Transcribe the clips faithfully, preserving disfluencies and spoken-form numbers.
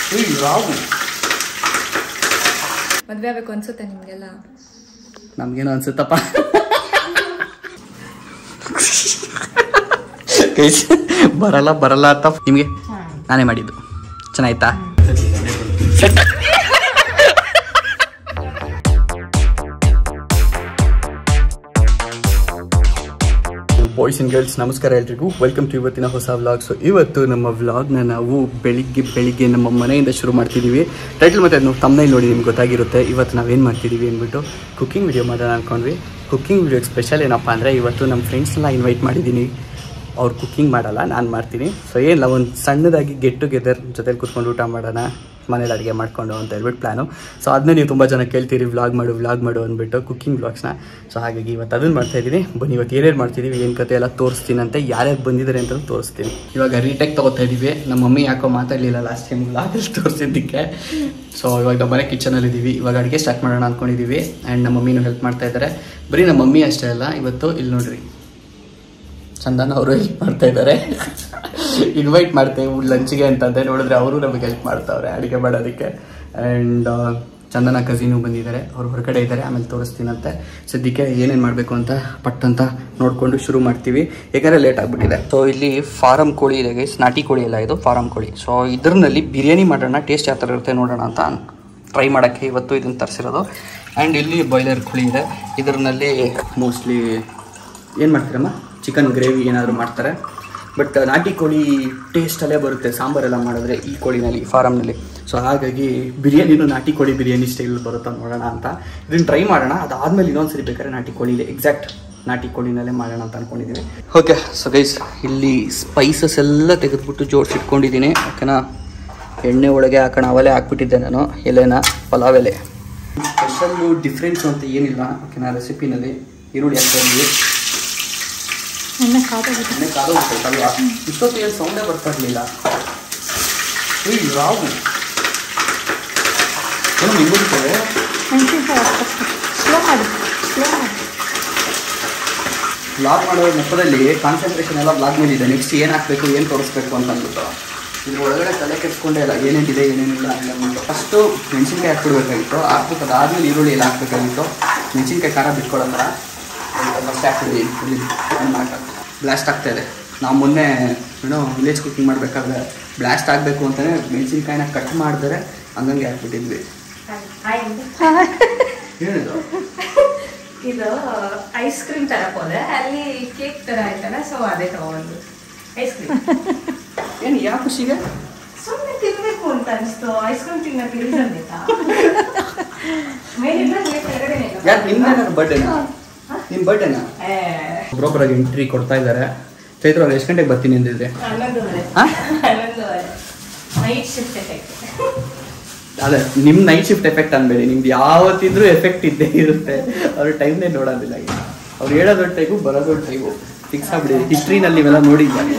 ಮದುವೆ ಆಗಬೇಕು ಅನ್ಸುತ್ತೆ ನಿಮಗೆಲ್ಲ? ನಮ್ಗೇನೋ ಅನ್ಸುತ್ತಪ್ಪ. ಬರಲ್ಲ ಬರಲ್ಲ ಅಂತ ನಿಮಗೆ ನಾನೇ ಮಾಡಿದ್ದು. ಚೆನ್ನಾಯ್ತಾ? ಬಾಯ್ಸ್ ಅಂಡ್ ಗರ್ಲ್ಸ್ ನಮಸ್ಕಾರ ಎಲ್ರಿಗೂ, ವೆಲ್ಕಮ್ ಟು ಇವತ್ತಿನ ಹೊಸ ವ್ಲಾಗ್. ಸೊ ಇವತ್ತು ನಮ್ಮ ವ್ಲಾಗ್ನ ನಾವು ಬೆಳಿಗ್ಗೆ ಬೆಳಿಗ್ಗೆ ನಮ್ಮ ಮನೆಯಿಂದ ಶುರು ಮಾಡ್ತಿದ್ದೀವಿ. ಟೈಟಲ್ ಮತ್ತು ಅದನ್ನು ತಮ್ಮನೇಲಿ ನೋಡಿ ನಿಮ್ಗೆ ಗೊತ್ತಾಗಿರುತ್ತೆ. ಇವತ್ತು ನಾವೇನು ಮಾಡ್ತಿದ್ದೀವಿ ಅಂದ್ಬಿಟ್ಟು ಕುಕ್ಕಿಂಗ್ ವಿಡಿಯೋ ಮಾಡೋಣ ಅಂದ್ಕೊಂಡ್ವಿ. ಕುಕ್ಕಿಂಗ್ ವಿಡಿಯೋಗೆ ಸ್ಪೆಷಲ್ ಏನಪ್ಪ ಅಂದರೆ ಇವತ್ತು ನಮ್ಮ ಫ್ರೆಂಡ್ಸ್ನೆಲ್ಲ ಇನ್ವೈಟ್ ಮಾಡಿದ್ದೀನಿ. ಅವ್ರು ಕುಕ್ಕಿಂಗ್ ಮಾಡಲ್ಲ, ನಾನು ಮಾಡ್ತೀನಿ. ಸೊ ಏನಿಲ್ಲ, ಒಂದು ಸಣ್ಣದಾಗಿ ಗೆಟ್ ಟುಗೆದರ್ ಜೊತೆಲಿ ಕೂತ್ಕೊಂಡು ಊಟ ಮಾಡೋಣ, ಮನೇಲಿ ಅಡುಗೆ ಮಾಡ್ಕೊಂಡು ಅಂತ ಹೇಳ್ಬಿಟ್ಟು ಪ್ಲ್ಯಾನು. ಸೊ ಅದನ್ನ ನೀವು ತುಂಬ ಜನ ಕೇಳ್ತೀರಿ ವ್ಲಾಗ್ ಮಾಡು ವ್ಲಾಗ್ ಮಾಡು ಅಂದ್ಬಿಟ್ಟು ಕುಕ್ಕಿಂಗ್ ವ್ಲಾಗ್ಸ್ನ. ಸೊ ಹಾಗಾಗಿ ಇವತ್ತು ಅದನ್ನು ಮಾಡ್ತಾಯಿದ್ದೀನಿ. ಬನ್ನಿ ಇವತ್ತು ಏನೇನು ಮಾಡ್ತಿದ್ದೀವಿ, ಏನು ಕತೆ ಎಲ್ಲ ತೋರಿಸ್ತೀನಿ ಅಂತ, ಯಾರ್ಯಾರು ಬಂದಿದ್ದಾರೆ ಅಂತ ತೋರಿಸ್ತೀನಿ. ಇವಾಗ ರೀಟೇಕ್ ತೊಗೋತಾ ಇದ್ದೀವಿ. ನಮ್ಮ ಮಮ್ಮಿ ಯಾಕೋ ಮಾತಾಡಲಿಲ್ಲ ಲಾಸ್ಟ್ ಟೈಮ್ ವ್ಲಾಗಲ್ಲಿ ತೋರಿಸಿದ್ದಕ್ಕೆ. ಸೊ ಇವಾಗ ನಮ್ಮ ಮನೆ ಕಿಚನಲ್ಲಿದ್ದೀವಿ. ಇವಾಗ ಅಡುಗೆ ಸ್ಟಾರ್ಟ್ ಮಾಡೋಣ ಅಂದ್ಕೊಂಡಿದ್ದೀವಿ. ಆ್ಯಂಡ್ ನಮ್ಮ ಮಮ್ಮಿನೂ ಹೆಲ್ಪ್ ಮಾಡ್ತಾ ಇದ್ದಾರೆ. ಬರೀ ನಮ್ಮ ಮಮ್ಮಿ ಅಷ್ಟೇ ಅಲ್ಲ, ಇವತ್ತು ಇಲ್ಲಿ ನೋಡ್ರಿ ಚಂದನ ಅವರು ಹೆಲ್ಪ್ ಮಾಡ್ತಾ ಇದ್ದಾರೆ. ಇನ್ವೈಟ್ ಮಾಡ್ತೇವೆ ಲಂಚ್ಗೆ ಅಂತಂದೆ, ನೋಡಿದ್ರೆ ಅವರು ನಮಗೆ ಹೆಲ್ಪ್ ಮಾಡ್ತಾವ್ರೆ ಅಡುಗೆ ಮಾಡೋದಕ್ಕೆ. ಆ್ಯಂಡ್ ಚಂದನ ಕಸಿನು ಬಂದಿದ್ದಾರೆ, ಅವ್ರು ಹೊರಗಡೆ ಇದ್ದಾರೆ, ಆಮೇಲೆ ತೋರಿಸ್ತೀನಂತೆ. ಸದ್ಯಕ್ಕೆ ಏನೇನು ಮಾಡಬೇಕು ಅಂತ ಪಟ್ಟಂತ ನೋಡಿಕೊಂಡು ಶುರು ಮಾಡ್ತೀವಿ, ಯಾಕಂದರೆ ಲೇಟ್ ಆಗಿಬಿಟ್ಟಿದೆ. ಸೊ ಇಲ್ಲಿ ಫಾರಮ್ ಕೋಳಿ ಇದೆ ಗೈಸ್, ನಾಟಿ ಕೋಳಿ ಎಲ್ಲ ಇದು ಫಾರಮ್ ಕೋಳಿ. ಸೊ ಇದರಲ್ಲಿ ಬಿರಿಯಾನಿ ಮಾಡೋಣ, ಟೇಸ್ಟ್ ಯಾವ ಥರ ಇರುತ್ತೆ ನೋಡೋಣ ಅಂತ ಟ್ರೈ ಮಾಡೋಕ್ಕೆ ಇವತ್ತು ಇದನ್ನು ತರಿಸಿರೋದು. ಆ್ಯಂಡ್ ಇಲ್ಲಿ ಬಾಯ್ಲರ್ ಕೋಳಿ ಇದೆ, ಇದರಲ್ಲಿ ಮೋಸ್ಟ್ಲಿ ಏನು ಮಾಡ್ತೀರಮ್ಮ, ಚಿಕನ್ ಗ್ರೇವಿ ಏನಾದರೂ ಮಾಡ್ತಾರೆ. ಬಟ್ ನಾಟಿ ಕೋಳಿ ಟೇಸ್ಟಲ್ಲೇ ಬರುತ್ತೆ ಸಾಂಬಾರೆಲ್ಲ ಮಾಡಿದ್ರೆ ಈ ಕೋಳಿನಲ್ಲಿ, ಫಾರಮ್ನಲ್ಲಿ. ಸೊ ಹಾಗಾಗಿ ಬಿರಿಯಾನಿನೂ ನಾಟಿ ಕೋಳಿ ಬಿರಿಯಾನಿ ಸ್ಟೈಲ್ ಬರುತ್ತಾ ನೋಡೋಣ ಅಂತ ಇದನ್ನು ಟ್ರೈ ಮಾಡೋಣ. ಅದಾದಮೇಲೆ ಇನ್ನೊಂದು ಸರಿ ಬೇಕಾದ್ರೆ ನಾಟಿ ಕೋಳಿಲೇ ಎಕ್ಸಾಕ್ಟ್ ನಾಟಿ ಕೋಳಿನಲ್ಲೇ ಮಾಡೋಣ ಅಂತ ಅಂದ್ಕೊಂಡಿದ್ದೀನಿ. ಓಕೆ ಸೊ ಗೈಸ್, ಇಲ್ಲಿ ಸ್ಪೈಸಸ್ ಎಲ್ಲ ತೆಗೆದುಬಿಟ್ಟು ಜೋಡಿಸಿಟ್ಕೊಂಡಿದ್ದೀನಿ. ಓಕೆನಾ, ಎಣ್ಣೆ ಒಳಗೆ ಹಾಕೋಣ, ಅವಲೇ ಹಾಕ್ಬಿಟ್ಟಿದ್ದೆ ನಾನು, ಎಲೆನ ಪಲಾವ್ ಎಲೆ. ಸ್ಪೆಷಲ್ಲು ಡಿಫ್ರೆನ್ಸು ಅಂತ ಏನಿಲ್ಲ ಓಕೆನಾ ರೆಸಿಪಿನಲ್ಲಿ. ಈರುಳ್ಳಿ ಹಾಕ್ತಾ ಇದ್ದೀವಿ. ಎಣ್ಣೆ ಕಾದೋಗುತ್ತೆ ಕಾದೋಗುತ್ತಲ್ವಾ, ಇಷ್ಟೊತ್ತು ಏನು ಸೌಂಡೇ ಬರ್ತಾ ಇರಲಿಲ್ಲ. ರಾವು ಏನು ನಿಂಬುತ್ತದೆ ಬ್ಲಾಗ್ ಮಾಡೋ ನೆಪದಲ್ಲಿ ಕಾನ್ಸಂಟ್ರೇಷನ್ ಎಲ್ಲ ಬ್ಲಾಗ್ ಮೇಲಿದೆ. ನೆಕ್ಸ್ಟ್ ಏನು ಹಾಕಬೇಕು, ಏನು ತೋರಿಸ್ಬೇಕು ಅಂತ ಅಂದ್ಬಿಟ್ಟು ಇದ್ರ ಒಳಗಡೆ ತಲೆ ಕೆಡಿಸ್ಕೊಂಡೆ ಇಲ್ಲ, ಏನೇನಿದೆ ಏನೇನಿಲ್ಲ ಅಂತ ಅಂದ್ಬಿಟ್ಟು ಫಸ್ಟು ಮೆಣಸಿನ್ಕಾಯಿ ಹಾಕ್ಬಿಡ್ಬೇಕಾಗಿತ್ತು. ಹಾಕ್ಬಿಟ್ಟು ಅದಾದ್ಮೇಲೆ ಈರುಳ್ಳಿ ಎಲ್ಲ ಹಾಕ್ಬೇಕಾಗಿತ್ತು. ಮೆಣಸಿನ್ಕಾಯಿ ಖಾರ ಬಿಟ್ಕೊಳ್ಳೋ ಥರ ಫಸ್ಟ್ ಹಾಕ್ಬಿಟ್ಟಿದ್ದೀನಿ. ಬ್ಲಾಸ್ಟ್ ಆಗ್ತಾ ಇದೆ. ನಾವು ಮೊನ್ನೆ ಏನೋ ವಿಲೇಜ್ ಕುಕಿಂಗ್ ಮಾಡಬೇಕಾದ್ರೆ ಬ್ಲಾಸ್ಟ್ ಆಗಬೇಕು ಅಂತಲೇ ಮೆಣಸಿನ್ಕಾಯಿನ ಕಟ್ ಮಾಡಿದ್ರೆ ಹಂಗಂಗೆ ಹಾಕ್ಬಿಟ್ಟಿದ್ವಿ. ಏನಿದು? ಇದು ಐಸ್ ಕ್ರೀಮ್ ತರಕ್ ಹೋದೆ, ಅಲ್ಲಿ ಕೇಕ್ ತರ ಆಯ್ತಲ್ಲ, ಸೊ ಅದೇ ತಗೊಂಡು ಐಸ್ ಕ್ರೀಮ್. ಏನು ಯಾವ ಖುಷಿಗೆ? ಸುಮ್ಮನೆ ತಿನ್ಬೇಕು ಅಂತ ಅನಿಸ್ತು. ಐಸ್ ಕ್ರೀಮ್ ತಿನ್ನಕ್ಕೆ ಇಳಿಸಬೇಕಾ? ಮೇಲಿಂದ ಕೆಳಗಡೆ ಯಾಕೆ ನಿಮ್ದೇನಾದ್ರು ಬರ್ಡೇನಾ? ನಿಮ್ಮ ಬರ್ಡೇನಾ? ಒಬ್ಬರೊಬ್ಬರಾಗಿ ಎಂಟ್ರಿ ಕೊಡ್ತಾ ಇದ್ದಾರೆ. ಚೈತ್ರ ಅವ್ರು ಎಷ್ಟು ಗಂಟೆಗೆ ಬರ್ತೀನಿ ಅಂದಿದ್ರೆ? ಅದೇ ನಿಮ್ಮ ನೈಟ್ ಶಿಫ್ಟ್ ಎಫೆಕ್ಟ್ ಅನ್ಬೇಡಿ, ನಿಮ್ದು ಯಾವತ್ತಿದ್ರೂ ಎಫೆಕ್ಟ್ ಇದ್ದೇ ಇರುತ್ತೆ. ಅವ್ರ ಟೈಮ್ನೇ ನೋಡೋದಿಲ್ಲ. ಈಗ ಅವ್ರು ಹೇಳೋದೊಂದು ಟೈಮು ಬರೋದೊಂದು ಟೈಮು ಫಿಕ್ಸ್ ಆಗ್ಬಿಡಿ. ಹಿಸ್ಟ್ರಿನಲ್ಲಿ ಇವೆಲ್ಲ ನೋಡಿದ್ದಾರೆ.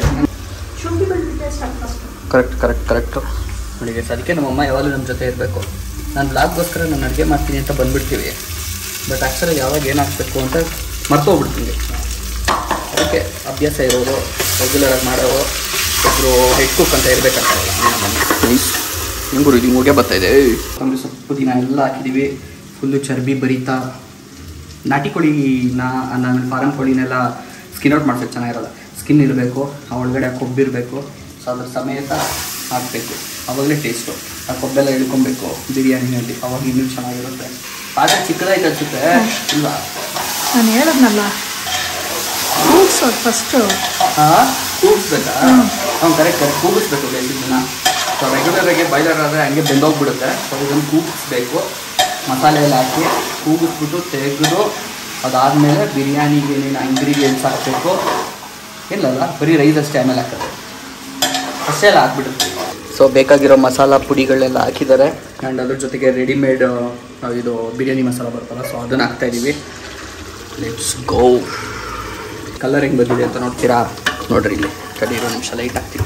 ಕರೆಕ್ಟ್ ಕರೆಕ್ಟ್ ಕರೆಕ್ಟು ನೋಡಿ. ಅದಕ್ಕೆ ನಮ್ಮಮ್ಮ ಯಾವಾಗಲೂ ನಮ್ಮ ಜೊತೆ ಇರಬೇಕು. ನಾನು ಬ್ಲಾಗ್ಗೋಸ್ಕರ ನಾನು ಅಡುಗೆ ಮಾಡ್ತೀನಿ ಅಂತ ಬಂದುಬಿಡ್ತೀವಿ, ಬಟ್ ಆ್ಯಕ್ಚುಲಿ ಯಾವಾಗ ಏನು ಹಾಕ್ಬೇಕು ಅಂತ ಮರ್ತೋಗ್ಬಿಡ್ತೀನಿ. ಅದಕ್ಕೆ ಅಭ್ಯಾಸ ಇರೋರು, ರೆಗ್ಯುಲರಾಗಿ ಮಾಡೋರು, ಒಬ್ಬರು ಹೆಡ್ ಕುಕ್ ಅಂತ ಇರಬೇಕಂತಾರಲ್ಲ. ಹೆಂಗೂರು ಇದು ಮುಗೆ ಬರ್ತಾಯಿದೆ. ಕೊತ್ತಂಬರಿ ಸೊಪ್ಪು ಪುದೀನ ಎಲ್ಲ ಹಾಕಿದ್ದೀವಿ. ಫುಲ್ಲು ಚರ್ಬಿ ಬರೀತಾ. ನಾಟಿ ಕೋಳಿನ ಆಮೇಲೆ ಫಾರಮ್ ಕೋಳಿನೆಲ್ಲ ಸ್ಕಿನ್ ಔಟ್ ಮಾಡ್ಸೋಕ್ಕೆ ಚೆನ್ನಾಗಿರಲ್ಲ. ಸ್ಕಿನ್ ಇರಬೇಕು, ಆ ಒಳಗಡೆ ಕೊಬ್ಬಿರಬೇಕು. ಸೊ ಅದ್ರ ಸಮೇತ ಹಾಕಬೇಕು, ಆವಾಗಲೇ ಟೇಸ್ಟು. ಆ ಕೊಬ್ಬೆಲ್ಲ ಇಳ್ಕೊಬೇಕು ಬಿರಿಯಾನಿನಲ್ಲಿ, ಅವಾಗ ಇನ್ನೂ ಚೆನ್ನಾಗಿರುತ್ತೆ. ಪಾತ್ರೆ ಚಿಕ್ಕದಾಯ್ತು ಅನ್ಸುತ್ತೆ ಇಲ್ವಾ? ನಾನು ಹೇಳದ್ನಲ್ಲ, ಕೂಗಿಸೋದು ಫಸ್ಟು. ಹಾಂ, ಕೂಗಿಸ್ಬೇಕಾ? ಹಾಂ ಕರೆಕ್ಟ್ ಕರೆಕ್ಟ್ ಕೂಗಿಸ್ಬೇಕು ಇದನ್ನ. ಸೊ ರೆಗ್ಯುಲರಾಗಿ ಬಾಯ್ಲರ್ ಆದರೆ ಹಂಗೆ ಬೆಂದೋಗ್ಬಿಡುತ್ತೆ. ಸೊ ಇದನ್ನು ಕೂಗಿಸ್ಬೇಕು, ಮಸಾಲೆ ಎಲ್ಲ ಹಾಕಿ ಕೂಗಿಸ್ಬಿಟ್ಟು ತೆಗೆದು ಅದಾದಮೇಲೆ ಬಿರಿಯಾನಿಗೆ ಏನೇನು ಇಂಗ್ರೀಡಿಯೆಂಟ್ಸ್ ಹಾಕಬೇಕು. ಇಲ್ಲಲ್ಲ, ಬರೀ ರೈಸ್ ಅಷ್ಟೇ ಆಮೇಲೆ ಹಾಕೋದು, ಅಷ್ಟೇ ಎಲ್ಲ ಹಾಕ್ಬಿಡುತ್ತೆ. ಸೊ ಬೇಕಾಗಿರೋ ಮಸಾಲ ಪುಡಿಗಳೆಲ್ಲ ಹಾಕಿದ್ದಾರೆ. ಆ್ಯಂಡ್ ಅದ್ರ ಜೊತೆಗೆ ರೆಡಿಮೇಡ್ ಇದು ಬಿರಿಯಾನಿ ಮಸಾಲ ಬರ್ತಲ್ಲ, ಸೊ ಅದನ್ನು ಹಾಕ್ತಾಯಿದ್ದೀವಿ. Let's go. ಕಲರ್ ಹೆಂಗೆ ಬಂದಿದೆ ಅಂತ ನೋಡ್ತೀರಾ? ನೋಡ್ರಿ ಇಲ್ಲಿ ಕಡೆ ಇರೋ ನಿಮಿಷ ಲೈಟ್ ಹಾಕ್ತೀವಿ.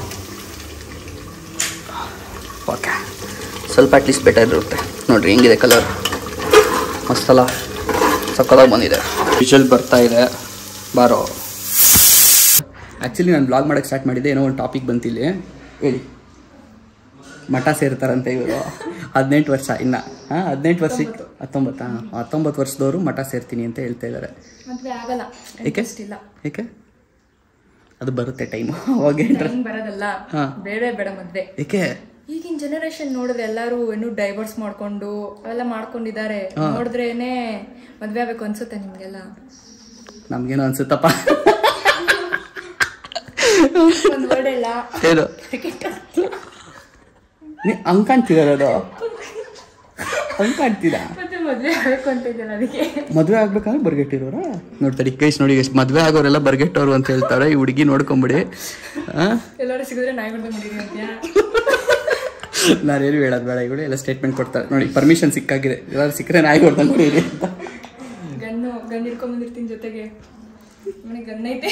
ಓಕೆ, ಸ್ವಲ್ಪ ಅಟ್ಲೀಸ್ಟ್ ಬೆಟರ್ ಇರುತ್ತೆ. ನೋಡಿರಿ ಹೆಂಗಿದೆ ಕಲರ್, ಮಸ್ತಲ್ಲ, ಸಕ್ಕತ್ತಾಗಿ ಬಂದಿದೆ. ವಿಷಲ್ ಬರ್ತಾ ಇದೆ ಬಾರೋ. ಆ್ಯಕ್ಚುಲಿ ನಾನು ಬ್ಲಾಗ್ ಮಾಡೋಕ್ಕೆ ಸ್ಟಾರ್ಟ್ ಮಾಡಿದ್ದೆ, ಏನೋ ಒಂದು ಟಾಪಿಕ್ ಬಂತಿಲ್ಲಿ ಹೇಳಿ. ಮಠ ಸೇರ್ತಾರಂತೆ ಇವರು. ಹದಿನೆಂಟು ವರ್ಷ ಇನ್ನ ಹಾಂ ಹದಿನೆಂಟು ವರ್ಷಕ್ಕೆ ಹತ್ತೊಂಬತ್ತಾ ಹತ್ತೊಂಬತ್ತು ವರ್ಷದವರು ಮಠ ಸೇರ್ತೀನಿ ಅಂತ ಹೇಳ್ತಾ ಇದ್ದಾರೆ. ಮದುವೆ ಆಗಲ್ಲ. ಏಕೆ ಇಲ್ಲ ಏಕೆ ಅದು ಬರುತ್ತೆ ಟೈಮ್ ಅವಾಗ ಟೈಮ್ ಬರೋದಲ್ಲ. ಬೇಡ ಬೇಡ ಮದುವೆ. ಏಕೆ ಈಗಿನ ಜನರೇಷನ್ ನೋಡಿದ್ರೆ ಎಲ್ಲರೂ ಏನು ಡೈವರ್ಸ್ ಮಾಡ್ಕೊಂಡು ಅವೆಲ್ಲ ಮಾಡ್ಕೊಂಡಿದ್ದಾರೆ. ನೋಡಿದ್ರೇನೆ ಮದ್ವೆ ಆಗ್ಬೇಕು ಅನ್ಸುತ್ತೆ ನಿಮ್ಗೆಲ್ಲ? ನಮ್ಗೇನೋ ಅನ್ಸುತ್ತಪ್ಪ. ಒಂದ್ ವರ್ಡ್ ಇಲ್ಲ ಏನು ನೀ ಹಂಗ್ ಕಾಣ್ತಿದಾರದು ಹಂಗ್ ಕಾಣ್ತೀರಾ? ಮದ್ವೆ ಆಗ್ಬೇಕು ಅಂತ ಇದೆಯಲ್ಲ ಅದಕ್ಕೆ. ಮದ್ವೆ ಆಗ್ಬೇಕಾದ್ರೆ ಬರ್ಗೆಟ್ಟಿರೋರ ನೋಡ್ತಾರೆ ಕೈಸ್ ನೋಡಿ ಎಷ್ಟು ಮದ್ವೆ ಆಗೋರೆಲ್ಲ ಬರ್ಗೆಟ್ಟವ್ರು ಅಂತ ಹೇಳ್ತಾರೆ. ಈ ಹುಡುಗಿ ನೋಡ್ಕೊಂಬಿಡಿ. ಎಲ್ಲರೂ ಸಿಗಿದ್ರೆ ನಾಯಿ ಬಿಡ್ದೆ ಮಾಡಿದೀನಿ ಅಂತ್ಯಾ? ನಾನೇನು ಹೇಳೋದು ಬೇಡ. ಇವಳು ಎಲ್ಲ ಸ್ಟೇಟ್ಮೆಂಟ್ ಕೊಡ್ತಾರೆ ನೋಡಿ. ಪರ್ಮಿಷನ್ ಸಿಕ್ಕಾಗಿದೆ. ಎಲ್ಲರೂ ಸಿಕ್ಕರೆ ನಾಯಿ ಹೊಡ್ದಂಗೆ ಹೊಡೀರಿ ಅಂತ. ಗನ್ನು ಗನ್ ಹಿಡ್ಕೊಂಡ್ ಬಂದಿರ್ತೀನಿ ಜೊತೆಗೆ. ಮನೆಗೆ ಗನ್ ಐತೆ.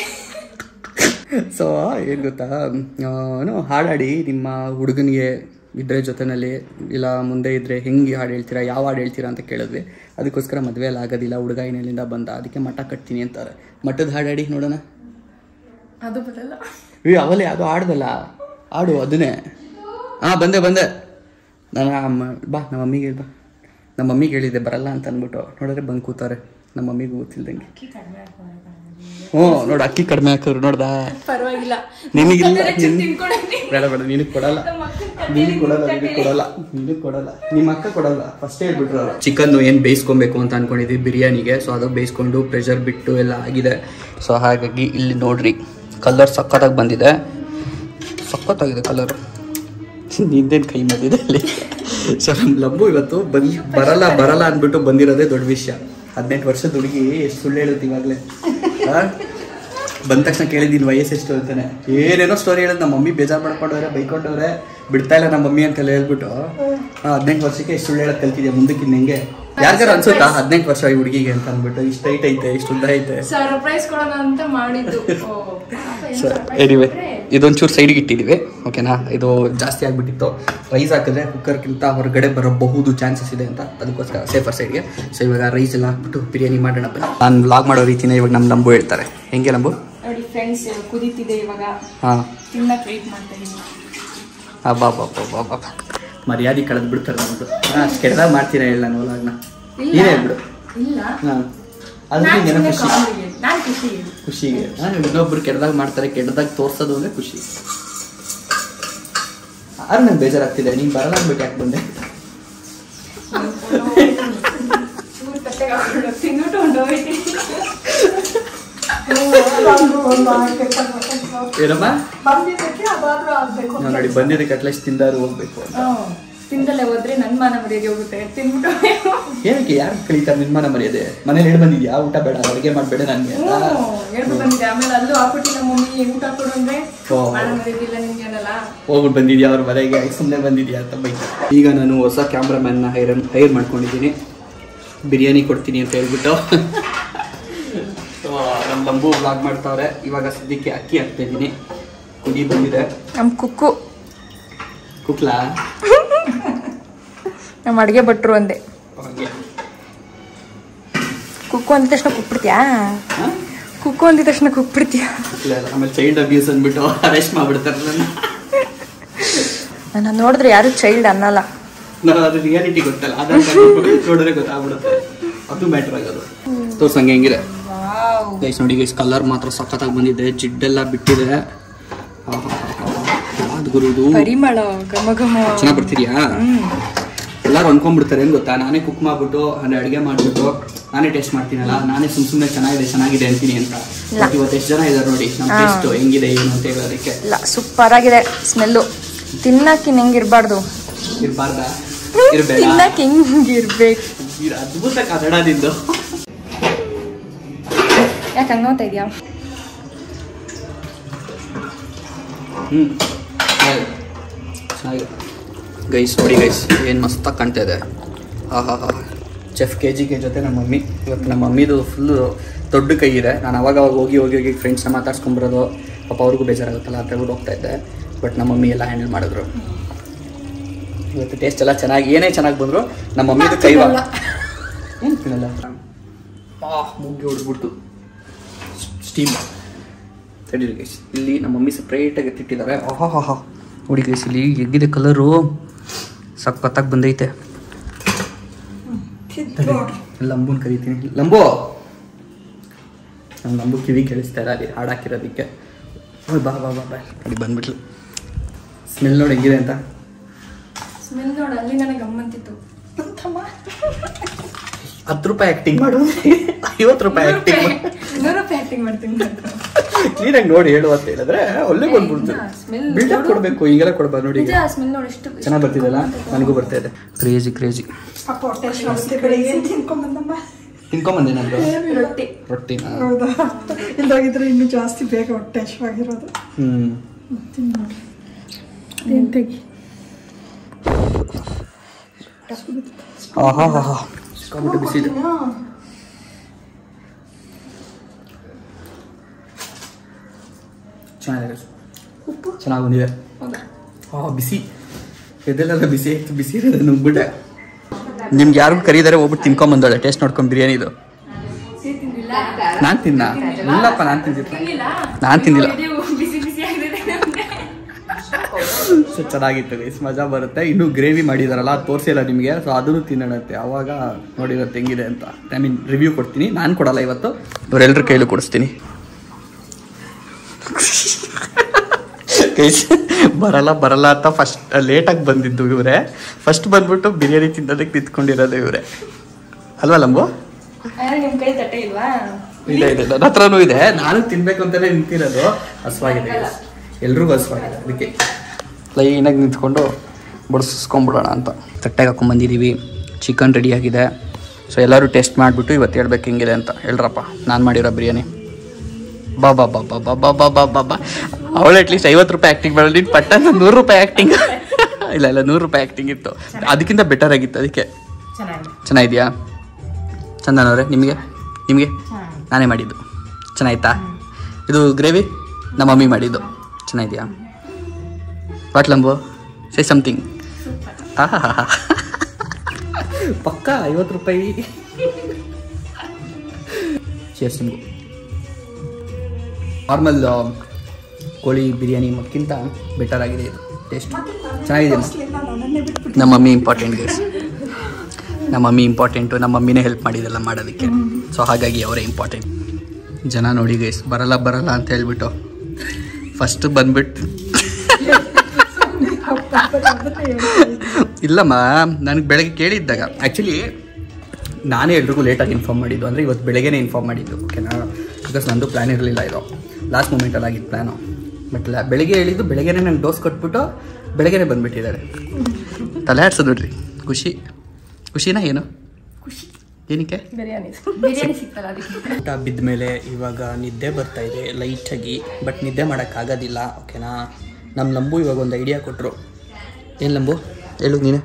ಸೊ ಏನು ಗೊತ್ತಾ, ಏನೋ ಹಾಡಾಡಿ ನಿಮ್ಮ ಹುಡುಗನಿಗೆ ಇದ್ರೆ ಜೊತೆನಲ್ಲಿ ಇಲ್ಲ ಮುಂದೆ ಇದ್ರೆ ಹೆಂಗೆ ಹಾಡು ಹೇಳ್ತೀರಾ, ಯಾವ ಹಾಡು ಹೇಳ್ತೀರಾ ಅಂತ ಕೇಳಿದ್ವಿ. ಅದಕ್ಕೋಸ್ಕರ ಮದುವೆ ಎಲ್ಲ ಆಗೋದಿಲ್ಲ, ಹುಡುಗ ಏನೇಲಿಂದ ಬಂದ, ಅದಕ್ಕೆ ಮಠ ಕಟ್ತೀನಿ ಅಂತಾರೆ. ಮಠದ ಹಾಡಾಡಿ ನೋಡೋಣ. ಅದು ಬರಲ್ಲ. ಏ ಅವಲೇ ಅದು ಹಾಡ್ದಲ್ಲ, ಹಾಡು ಅದನ್ನೇ. ಹಾಂ ಬಂದೆ ಬಂದೆ ನಾನು. ಬಾ ನಮ್ಮ ಮಮ್ಮಿಗೆ ಹೇಳಿ ಬಾ. ನಮ್ಮ ಮಮ್ಮಿಗೆ ಹೇಳಿದ್ದೆ ಬರಲ್ಲ ಅಂತ ಅಂದ್ಬಿಟ್ಟು ನೋಡಿದ್ರೆ ಬಂದು ಕೂತಾರೆ. ನಮ್ಮ ಮಮ್ಮಿಗೂ ಗೊತ್ತಿಲ್ದಂಗೆ. ಹ್ಞೂ ನೋಡು ಅಕ್ಕಿ ಕಡಿಮೆ ಹಾಕಿದ್ರು ನೋಡ್ದಾ? ಪರವಾಗಿಲ್ಲ. ನಿನಗಿಲ್ಲ ಬೇಡ ಬೇಡ ನಿನಗೆ ಕೊಡಲ್ಲ ನೀನು ಕೊಡಲ್ಲ ನಿನಗೆ ಕೊಡಲ್ಲ ನಿನಗೆ ಕೊಡಲ್ಲ ನಿಮ್ಮ ಅಕ್ಕ ಕೊಡಲ್ಲ. ಫಸ್ಟ್ ಹೇಳ್ಬಿಟ್ರು. ಚಿಕನ್ನು ಏನು ಬೇಯಿಸ್ಕೊಬೇಕು ಅಂತ ಅನ್ಕೊಂಡಿದ್ವಿ ಬಿರಿಯಾನಿಗೆ. ಸೊ ಅದು ಬೇಯಿಸ್ಕೊಂಡು ಪ್ರೆಷರ್ ಬಿಟ್ಟು ಎಲ್ಲ ಆಗಿದೆ. ಸೊ ಹಾಗಾಗಿ ಇಲ್ಲಿ ನೋಡ್ರಿ ಕಲರ್ ಸಖತ್ತಾಗಿ ಬಂದಿದೆ. ಸಖತ್ತಾಗಿದೆ ಕಲರ್. ನಿಂದೇನು ಕೈ ಬಂದಿದೆ ಅಲ್ಲಿ. ಸೊ ನಮ್ಮ ಲಂಬು ಇವತ್ತು ಬಂದು ಬರಲ್ಲ ಬರಲ್ಲ ಅಂದ್ಬಿಟ್ಟು ಬಂದಿರೋದೇ ದೊಡ್ಡ ವಿಷಯ. ಹದಿನೆಂಟು ವರ್ಷದ ಹುಡುಗಿ ಎಷ್ಟು ಸುಳ್ಳು ಹೇಳುತ್ತೆ ಇವಾಗಲೇ. ಬಂದ ತಕ್ಷಣ ಕೇಳಿದ್ದೀನಿ ವಯಸ್ಸು ಎಷ್ಟು ಅಂತಾನೆ. ಏನೇನೋ ಸ್ಟೋರಿ ಹೇಳೋದು. ನಮ್ಮ ಮಮ್ಮಿ ಬೇಜಾರು ಮಾಡ್ಕೊಂಡವ್ರೆ, ಬೈಕೊಂಡವ್ರೆ, ಬಿಡ್ತಾ ಇಲ್ಲ ನಮ್ಮ ಮಮ್ಮಿ ಅಂತೆಲ್ಲ ಹೇಳ್ಬಿಟ್ಟು ಹದಿನೆಂಟು ವರ್ಷಕ್ಕೆ ಎಷ್ಟು ಸುಳ್ಳು ಹೇಳೋದು ಕಲ್ತಿದ್ಯಾ. ಮುಂದಕ್ಕೆ ಹಿಂಗೆ ಯಾರಿಗಾರ ಅನ್ಸುತ್ತಾ ಹದಿನೆಂಟು ವರ್ಷ ಈ ಹುಡುಗಿಗೆ ಅಂತ ಅಂದ್ಬಿಟ್ಟು ಇಷ್ಟು ಹೈಟ್ ಐತೆ ಇಷ್ಟು ಉದ್ದ ಐತೆ. ಸರ್ಪ್ರೈಸ್ ಕೊಡೋಣ ಅಂತ ಮಾಡಿದ್ದು. ಎನಿವೆ ಇದೊಂಚೂರು ಸೈಡ್ಗೆ ಇಟ್ಟಿದ್ದೀವಿ ಓಕೆನಾ. ಇದು ಜಾಸ್ತಿ ಆಗಿಬಿಟ್ಟಿತ್ತು. ರೈಸ್ ಹಾಕಿದ್ರೆ ಕುಕ್ಕರ್ಗಿಂತ ಹೊರಗಡೆ ಬರಬಹುದು ಚಾನ್ಸಸ್ ಇದೆ ಅಂತ ಅದಕ್ಕೋಸ್ಕರ ಸೇಫರ್ ಸೈಡ್ಗೆ. ಸೊ ಇವಾಗ ರೈಸ್ ಎಲ್ಲ ಹಾಕ್ಬಿಟ್ಟು ಬಿರಿಯಾನಿ ಮಾಡೋಣ. ನಾನು ವ್ಲಾಗ್ ಮಾಡೋ ರೀತಿನ ಇವಾಗ ನಮ್ಮ ನಂಬು ಹೇಳ್ತಾರೆ. ಹೆಂಗೆ ನಂಬು? ನೋಡಿ ಫ್ರೆಂಡ್ಸ್ ಕುದೀತಿದೆ ಇವಾಗ. ಹಾಂ ತಿನ್ನಕ್ಕೆ ವೇಟ್ ಮಾಡ್ತಾ ಇದ್ದೀನಿ. ಅಬ್ಬಾ ಬಾಬಾ ಬಾಬಾ ಮರ್ಯಾದೆ ಕಳೆದು ಬಿಡ್ತಾರೆ ನಮ್ಮದು. ಹಾಂ ಕೆಟ್ಟದಾಗ ಮಾಡ್ತೀರಾ ಇಲ್ಲ ನಾನು ವ್ಲಾಗ್ನ? ನೀನೇ ಹೇಳ್ಬಿಡು. ಇಲ್ಲ ಹಾಂ ಅದು ಖುಷಿ ನಾನು ಖುಷಿ ಖುಷಿಗೆ. ನಾನು ಇನ್ನೊಬ್ರು ಕೆಟ್ಟದಾಗ ಮಾಡ್ತಾರೆ, ಕೆಟ್ಟದಾಗ ತೋರ್ಸೋದು ಅಂದರೆ ಖುಷಿ. ಆದ್ರೆ ನಂಗೆ ಬೇಜಾರಾಗ್ತಿದೆ. ನೀನು ಬರಲ್ಲ ಅಂದ್ಬಿಟ್ಟು ಯಾಕೆ ಬಂದೆ? ಏನಮ್ಮ ನೋಡಿ ಬಂದಿದ್ದಕ್ಕೆ ಅಟ್ಲೀಸ್ಟ್ ತಿಂದಾರು ಹೋಗ್ಬೇಕು ಅಂತ. ತಿಂದಲ್ಲೇ ಹೋದ್ರೆ ನನ್ನ ಮಾನ ಮರ್ಯಾದೆ ಹೋಗುತ್ತೆ. ತಿನ್ಬಿಟ್ಟು ಏನಕ್ಕೆ ಯಾರು ಕಳೀತಾರೆ ನಿನ್ನ ಮಾನ ಮರ್ಯಾದೆ? ಮನೇಲಿ ಹೇಳಿ ಬಂದಿದ್ಯಾ ಊಟ ಬೇಡ ಅಡುಗೆ ಮಾಡಬೇಡ ನನಗೆ ಹೇಳ್ಬಿಟ್ಟು ಬಂದಿದ್ದೆ. ಆಮೇಲೆ ಅಲ್ಲೂ ಹಾಕ್ಬಿಟ್ಟು ನಮ್ಮ ಮಮ್ಮಿ ಊಟ ಕೊಡು ಅಂದ್ರೆ ಮಾನ ಮರ್ಯಾದೆ ಇಲ್ಲ ನಿಮ್ಗೆ ಅನ್ನಲ್ಲ. ಹೋಗ್ಬಿಟ್ಟು ಬಂದಿದ್ಯಾ ಅವ್ರ ಮನೆಗೆ, ಸುಮ್ಮನೆ ಬಂದಿದ್ಯಾ ಅಂತ ಬೈತಾರೆ. ಈಗ ನಾನು ಹೊಸ ಕ್ಯಾಮ್ರಾಮ್ಯಾನ್ನ ಹೈರ್ ಹೈರ್ ಮಾಡ್ಕೊಂಡಿದ್ದೀನಿ. ಬಿರಿಯಾನಿ ಕೊಡ್ತೀನಿ ಅಂತ ಹೇಳ್ಬಿಟ್ಟು ನಮ್ಮ ಲಂಬು ವ್ಲಾಗ್ ಮಾಡ್ತಾವ್ರೆ. ಇವಾಗ ಸದ್ಯಕ್ಕೆ ಅಕ್ಕಿ ಹಾಕ್ತಾ ಇದ್ದೀನಿ. ಕುದಿ ಬಂದಿದೆ. ನಮ್ಮ ಕುಕ್ಕು ಕುಕ್ಲಾ ನಮ್ಮ ಅಡುಗೆ ಭಟ್ರು ಅಂದೆ. ಕುಕ್ಕು ಅಂದ ತಕ್ಷಣ ಕುಕ್ಬಿಡ್ತೀಯಾ? ಕುಕ್ಕು ಅಂದಿದ ತಕ್ಷಣ ಕುಕ್ಬಿಡ್ತೀಯಾ? ಆಮೇಲೆ ಚೈಲ್ಡ್ ಅಬ್ಯೂಸ್ ಅಂದ್ಬಿಟ್ಟು ಅರೆಸ್ಟ್ ಮಾಡ್ಬಿಡ್ತಾರೆ ನನ್ನ. ನಾನು ನೋಡಿದ್ರೆ ಯಾರು ಚೈಲ್ಡ್ ಅನ್ನಲ್ಲ. ನಾನು ಅದು ರಿಯಾಲಿಟಿ ಗೊತ್ತಲ್ಲ, ಅದನ್ನ ನೋಡಿದ್ರೆ ಗೊತ್ತಾಗ್ಬಿಡುತ್ತೆ. ಅದು ಮ್ಯಾಟ್ರ್ ಆಗೋದು. ತೋರ್ಸಂಗೆ ಹೆಂಗಿದೆ ಗೈಸ್ ನೋಡಿ ಗೈಸ್. ಕಲರ್ ಮಾತ್ರ ಸಖತ್ತಾಗಿ ಬಂದಿದೆ. ಜಿಡ್ಡೆಲ್ಲ ಬಿಟ್ಟಿದೆ. ಗುರುದು ಪರಿಮಳ ಘಮ ಘಮ ಚೆನ್ನಾಗಿ ಬರ್ತಿದ್ಯಾ? ಎಲ್ಲರೂ ಅನ್ಕೊಂಡ್ಬಿಡ್ತಾರೆ ಏನು ಗೊತ್ತಾ, ನಾನೇ ಕುಕ್ ಮಾಡ್ಬಿಟ್ಟು ಅಂದರೆ ಅಡುಗೆ ಮಾಡಿಬಿಟ್ಟು ನಾನೇ ಟೇಸ್ಟ್ ಮಾಡ್ತೀನಲ್ಲ, ನಾನೇ ಸುಮ್ ಸುಮ್ಮನೆ ಚೆನ್ನಾಗಿದೆ ಚೆನ್ನಾಗಿದೆ ಅಂತೀನಿ ಅಂತ. ಇವತ್ತು ಎಷ್ಟು ಜನ ಇದ್ದಾರೆ ನೋಡಿ ನಮ್ಮ ಟೇಸ್ಟ್ ಹೆಂಗಿದೆ ಏನು ಅಂತ ಹೇಳೋದಕ್ಕೆ. ಇಲ್ಲ ಸೂಪರ್ ಆಗಿದೆ ಸ್ಮೆಲ್ಲು. ತಿನ್ನಕ್ಕೆ ಹೆಂಗಿರ್ಬಾರ್ದು? ಇರಬಾರ್ದಾ? ಇರಬೇಡ. ತಿನ್ನಕ್ಕೆ ಹೆಂಗಿರ್ಬೇಕು? ಅದ್ಭುತ ಕನ್ನಡದಿಂದ. ಯಾಕೆ ಹಂಗ ನೋಡ್ತಾ ಇದೆಯಾ? ಹ್ಞೂ ಚೆನ್ನಾಗಿದೆ ಗೈಸ್. ನೋಡಿ ಗೈಸ್ ಏನು ಮಸ್ತಾಗಿ ಕಾಣ್ತಾ ಇದೆ. ಹಾಂ ಹಾಂ ಹಾಂ ಚೆಫ್ ಕೆ ಜಿ ಕೆ ಜೊತೆ ನಮ್ಮ ಮಮ್ಮಿ. ಇವತ್ತು ನಮ್ಮ ಮಮ್ಮಿದು ಫುಲ್ಲು ದೊಡ್ಡ ಕೈ ಇದೆ. ನಾನು ಅವಾಗ ಅವಾಗ ಹೋಗಿ ಹೋಗಿ ಹೋಗಿ ಫ್ರೆಂಡ್ಸ್ನ ಮಾತಾಡ್ಸ್ಕೊಂಬರೋದು, ಪಾಪ ಅವ್ರಿಗೂ ಬೇಜಾರಾಗುತ್ತಲ್ಲ ಅಂತ ಹೇಳ್ಬಿಟ್ಟು ಹೋಗ್ತಾ ಇದ್ದೆ. ಬಟ್ ನಮ್ಮ ಮಮ್ಮಿ ಎಲ್ಲ ಹ್ಯಾಂಡಲ್ ಮಾಡಿದ್ರು. ಇವತ್ತು ಟೇಸ್ಟ್ ಎಲ್ಲ ಚೆನ್ನಾಗಿ ಏನೇ ಚೆನ್ನಾಗಿ ಬಂದರು ನಮ್ಮ ಮಮ್ಮಿದು ಕೈವಾ ಏನು ತಿನ್ನಲ್ಲ. ಆ ಮುಗ್ಗಿ ಹೊಡೆದ್ಬಿಟ್ಟು ಸ್ಟೀಮ್ ತಡೀರಿ ಗೈಸ್. ಇಲ್ಲಿ ನಮ್ಮ ಮಮ್ಮಿ ಸಪ್ರೇಟಾಗಿ ಎತ್ತಿಟ್ಟಿದ್ದಾರೆ. ಆಹಾ ಹಾ ಹಾ ನೋಡಿ ಗೈಸ್ ಇಲ್ಲಿ ಹೆಂಗಿದೆ ಕಲರು, ಸಖತ್ತಾಗಿ ಬಂದೈತೆ. ಲಂಬುನ್ ಕರಿತೀನಿ. ಲಂಬು, ನಮ್ಮ ಲಂಬು ಕಿವಿ ಕೇಳಿಸ್ತಾ ಇಲ್ಲ ಅಲ್ಲಿ ಹಾಡಾಕಿರೋದಕ್ಕೆ. ಬಾ ಬಾ ಬಾ ಬಾ ನೋಡಿ ಬಂದ್ಬಿಟ್ಲು. ಸ್ಮೆಲ್ ನೋಡಿ ಹೆಂಗಿದೆ ಅಂತ. ಸ್ಮೆಲ್ ನೋಡಿ ಅಲ್ಲಿ ನನಗೆ ಗಮ್ಮಂತಿತ್ತು. ಹತ್ತು ರೂಪಾಯಿ ಆಕ್ಟಿಂಗ್ ಮಾಡು, ಐವತ್ತು ರೂಪಾಯಿ ಆಕ್ಟಿಂಗ್ ನೂರು ರೂಪಾಯಿ ಆಕ್ಟಿಂಗ್ ಮಾಡ್ತೀನಿ. ನೀನಾಗ ನೋಡಿ ಹೇಳು ಅಂತ ಹೇಳಿದ್ರೆ ಒಳ್ಳೆ ಬಂದ್ಬಿಡ್ತು. ಬಿಲ್ಡಪ್ ಕೊಡ್ಬೇಕು, ಈಗೆಲ್ಲ ಕೊಡ್ಬಾರ್ದು. ನೋಡಿ ಸ್ಮೆಲ್ ನೋಡಿ ಎಷ್ಟು ಚೆನ್ನಾಗಿ ಬರ್ತಿದಲ್ಲ, ನನಗೂ ಬರ್ತಾ ಇದೆ. ಕ್ರೇಜಿ ಕ್ರೇಜಿ ತಿನ್ಕೊಂಬಂದೆ ನಾನು ರೊಟ್ಟಿ ರೊಟ್ಟಿನ. ಇಲ್ಲಾಗಿದ್ರೆ ಇನ್ನು ಜಾಸ್ತಿ ಬೇಗ ಹೊಟ್ಟೆ ಹಶ್ವಾಗಿರೋದು. ಹ್ಮ್ ತೆಗಿ. ಆಹಾ ಹಾ ಹಾ ಸಿಕ್ಕಾಬಿಟ್ಟು ಬಿಸಿ ಇದೆ. ಚೆನ್ನಾಗಿದೆ, ಉಪ್ಪು ಚೆನ್ನಾಗಿ ಬಂದಿದೆ. ಹಾ ಬಿಸಿ ಎದೆಲ್ಲ ಬಿಸಿ ಆಯ್ತು, ಬಿಸಿ ಇರೋದು ನುಗ್ಬಿಟ್ಟೆ. ನಿಮ್ಗೆ ಯಾರಿಗೂ ಕರೀದಾರೆ ಹೋಗ್ಬಿಟ್ಟು ತಿನ್ಕೊಂಬಂದೋಳೆ, ಟೇಸ್ಟ್ ನೋಡ್ಕೊಂಡು ಬಿರಿಯಾನಿದು. ನಾನು ತಿನ್ನ ಇಲ್ಲಪ್ಪ, ನಾನು ತಿಂದಿಲ್ಲ ನಾನು ತಿಂದಿಲ್ಲ ಸೊ ಚೆನ್ನಾಗಿತ್ತು ಗೈಸ್, ಮಜಾ ಬರುತ್ತೆ. ಇನ್ನೂ ಗ್ರೇವಿ ಮಾಡಿದಾರಲ್ಲ ಅದು ತೋರಿಸಿಲ್ಲ ನಿಮಗೆ, ಸೊ ಅದನ್ನು ತಿನ್ನೋಣತ್ತೆ. ಅವಾಗ ನೋಡಿರುತ್ತೆ ಹೆಂಗಿದೆ ಅಂತ. ಐ ಮೀನ್ ರಿವ್ಯೂ ಕೊಡ್ತೀನಿ. ನಾನು ಕೊಡಲ್ಲ ಇವತ್ತು, ಇವರೆಲ್ಲರ ಕೈಲೂ ಕೊಡಿಸ್ತೀನಿ. ಗೈಸ್ ಬರಲ್ಲ ಬರಲ್ಲ ಅಂತ ಫಸ್ಟ್ ಲೇಟಾಗಿ ಬಂದಿದ್ದು ಇವರೇ. ಫಸ್ಟ್ ಬಂದ್ಬಿಟ್ಟು ಬಿರಿಯಾನಿ ತಿನ್ನೋದಕ್ಕೆ ನಿಂತ್ಕೊಂಡಿರೋದು ಇವರೇ ಅಲ್ವಾ ಲಂಬು? ನಿಮ್ ಕೈ ತಟ್ಟೆ ಇಲ್ವಾ? ಇದೆ ಇದೆ, ನನ್ನ ಹತ್ರನೂ ಇದೆ. ನಾನು ತಿನ್ಬೇಕು ಅಂತಾನೆ ನಿಂತಿರೋದು. ಹಸುವಾಗಿದೆ, ಎಲ್ರಿಗೂ ಹಸುವಾಗಿದೆ. ಅದಕ್ಕೆ ಲೈನಾಗಿ ನಿಂತ್ಕೊಂಡು ಬಡಿಸ್ಕೊಂಡ್ಬಿಡೋಣ ಅಂತ ತಟ್ಟೆಗೆ ಹಾಕೊಂಡ್ಬಂದಿದ್ದೀವಿ. ಚಿಕನ್ ರೆಡಿ ಆಗಿದೆ. ಸೊ ಎಲ್ಲರೂ ಟೇಸ್ಟ್ ಮಾಡಿಬಿಟ್ಟು ಇವತ್ತು ಹೇಳ್ಬೇಕು ಹೆಂಗಿದೆ ಅಂತ. ಹೇಳ್ರಪ್ಪ ನಾನು ಮಾಡಿರೋ ಬಿರಿಯಾನಿ. ಬಾ ಬಾ ಬಾ ಬಾ ಬಾ ಬಾ ಬಾ ಬಾ ಬಾ ಬಾ ಅವಳು ಅಟ್ಲೀಸ್ಟ್ ಐವತ್ತು ರೂಪಾಯಿ ಆ್ಯಕ್ಟಿಂಗ್ ಮಾಡೋದು, ನೀನು ಪಟ್ಟಂತ ನೂರು ರೂಪಾಯಿ ಆ್ಯಕ್ಟಿಂಗ್. ಇಲ್ಲ ಇಲ್ಲ ನೂರು ರೂಪಾಯಿ ಆ್ಯಕ್ಟಿಂಗ್ ಇತ್ತು, ಅದಕ್ಕಿಂತ ಬೆಟರ್ ಆಗಿತ್ತು. ಅದಕ್ಕೆ ಚೆನ್ನಾಗಿದೆಯಾ ಚಂದನವ್ರೆ? ನಿಮಗೆ ನಿಮಗೆ ನಾನೇ ಮಾಡಿದ್ದು. ಚೆನ್ನಾಯ್ತಾ? ಇದು ಗ್ರೇವಿ ನಮ್ಮ ಮಮ್ಮಿ ಮಾಡಿದ್ದು. ಚೆನ್ನಾಗಿದೆಯಾ? What Lambu say something. ಹಾ ಹಾ ಹಾ ಪಕ್ಕ ಐವತ್ತು ರೂಪಾಯಿ. ಚೇರ್ಸ್ ನಿಮಗೂ. ನಾರ್ಮಲ್ ಕೋಳಿ ಬಿರಿಯಾನಿ ಮಕ್ಕಿಂತ ಬೆಟರ್ ಆಗಿದೆ ಇದು. ಟೇಸ್ಟ್ ಚೆನ್ನಾಗಿದೆ. ನಮ್ಮ ಮಮ್ಮಿ ಇಂಪಾರ್ಟೆಂಟ್ ಗೈಸ್, ನಮ್ಮ ಮಮ್ಮಿ ಇಂಪಾರ್ಟೆಂಟು. ನಮ್ಮ ಮಮ್ಮಿನೇ ಹೆಲ್ಪ್ ಮಾಡಿದೆಲ್ಲ ಮಾಡೋದಕ್ಕೆ. ಸೊ ಹಾಗಾಗಿ ಅವರೇ ಇಂಪಾರ್ಟೆಂಟ್. ಜನ ನೋಡಿ ಗೈಸ್, ಬರಲ್ಲ ಬರಲ್ಲ ಅಂತ ಹೇಳ್ಬಿಟ್ಟು ಫಸ್ಟ್ ಬಂದ್ಬಿಟ್ಟು ಇಲ್ಲಮ್ಮ, ನನಗೆ ಬೆಳಗ್ಗೆ ಕೇಳಿದ್ದಾಗ ಆ್ಯಕ್ಚುಲಿ ನಾನೇ ಎಲ್ರಿಗೂ ಲೇಟಾಗಿ ಇನ್ಫಾರ್ಮ್ ಮಾಡಿದ್ದು. ಅಂದರೆ ಇವತ್ತು ಬೆಳಗ್ಗೆನೇ ಇನ್ಫಾರ್ಮ್ ಮಾಡಿದ್ದು, ಓಕೆನಾ? ಬಿಕಾಸ್ ನಂದು ಪ್ಲ್ಯಾನ್ ಇರಲಿಲ್ಲ, ಇದು ಲಾಸ್ಟ್ ಮೂಮೆಂಟಲ್ಲಿ ಆಗಿದ್ದು ಪ್ಲ್ಯಾನು. ಬಟ್ ಲಾ ಬೆಳಗ್ಗೆ ಹೇಳಿದ್ದು ಬೆಳಗ್ಗೆನೇ ನಂಗೆ ಡೋಸ್ ಕೊಟ್ಬಿಟ್ಟು ಬೆಳಗ್ಗೆನೇ ಬಂದುಬಿಟ್ಟಿದ್ದಾರೆ. ತಲೆ ಆಡ್ಸೋದು ನೋಡ್ರಿ. ಖುಷಿ ಖುಷಿನಾ ಏನು? ಖುಷಿ ಏನಕ್ಕೆ? ಬಿರಿಯಾನಿ ಬಿರಿಯಾನಿ ಸಿಗ್ತಲ್ಲ ಅದಕ್ಕೆ. ಊಟ ಬಿದ್ದ ಮೇಲೆ ಇವಾಗ ನಿದ್ದೆ ಬರ್ತಾಯಿದೆ ಲೈಟಾಗಿ. ಬಟ್ ನಿದ್ದೆ ಮಾಡೋಕ್ಕಾಗೋದಿಲ್ಲ, ಓಕೆನಾ? ನಮ್ಮ ಲಂಬು ಇವಾಗ ಒಂದು ಐಡಿಯಾ ಕೊಟ್ಟರು. ಏನು ಲಂಬು ಹೇಳು ನೀನು?